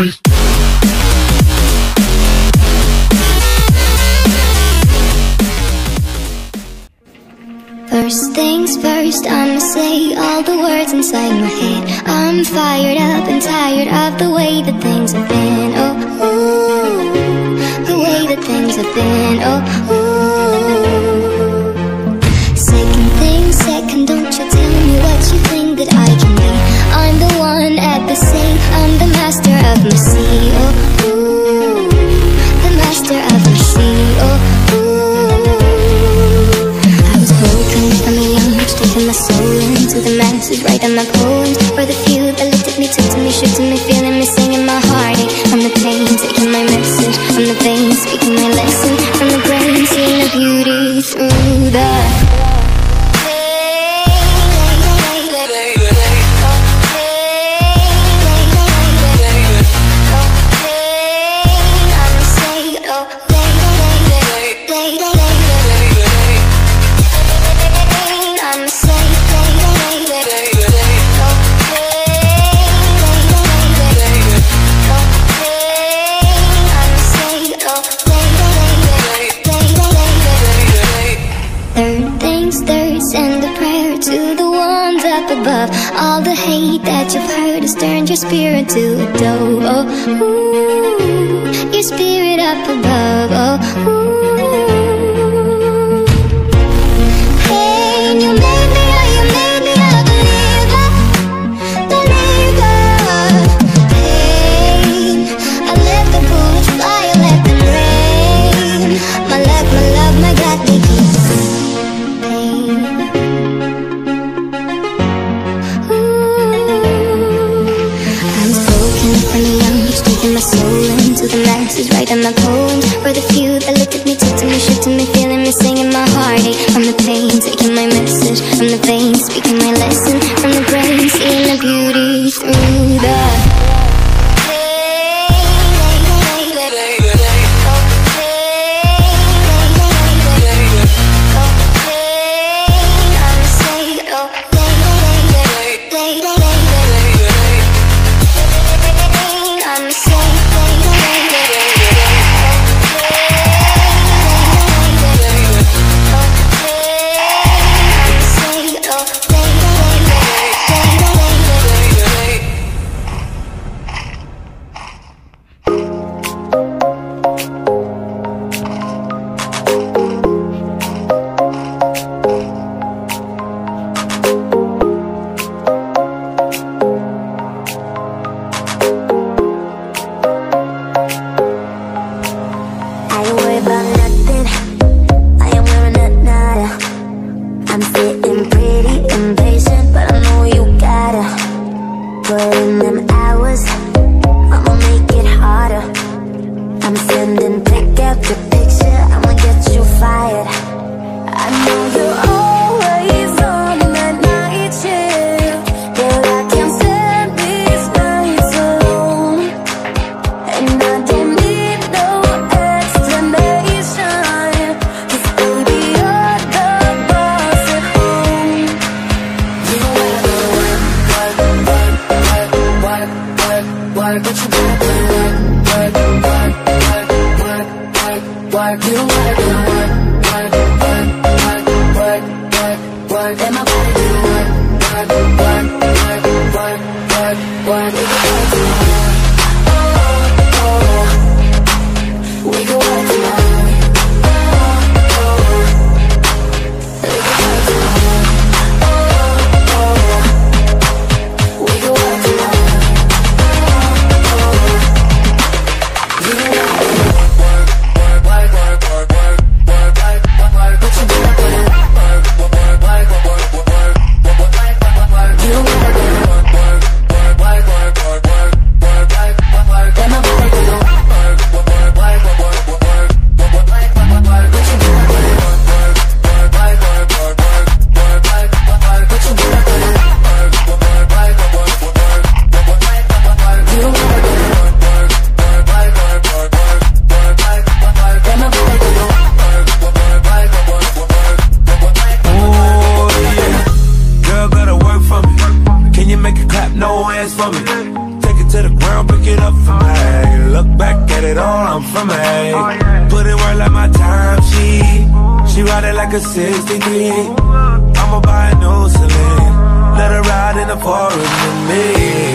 First things first, I'ma say all the words inside my head. I'm fired up and tired of the way that things have been. Oh, ooh, the way that things have been. Oh, ooh. Second thing second, don't you tell me what you think that I can be. I'm the one at the sea, I'm the master of my sea. Oh, ooh, the master of my sea. Oh, taking my soul into the masses, writing my poems for the few that looked at me, took to me, shook to me, feeling me, singing my heartache. From the pain, taking my message from the veins, speaking my lesson from the brain, seeing the beauty through the above. All the hate that you've heard has turned your spirit to a dove. Oh, ooh, your spirit up above. Oh, ooh. Hey, you made me, oh, you made me a believer, believer. Hey, I let the bullets fly, I let them rain. My luck, my love, my God, they keep pain. Taking my soul into the masses, writing my poems for the few that looked at me, took to me, shook to me, feeling me, singing my heartache. From the pain, taking my message from the veins, speaking my lesson from the brain, seeing the beauty through the to the ground, pick it up for me. Look back at it all, I'm from me. Put in work like my time, she ride it like a 63. I'ma buy a new Celine, let her ride in the forest with me.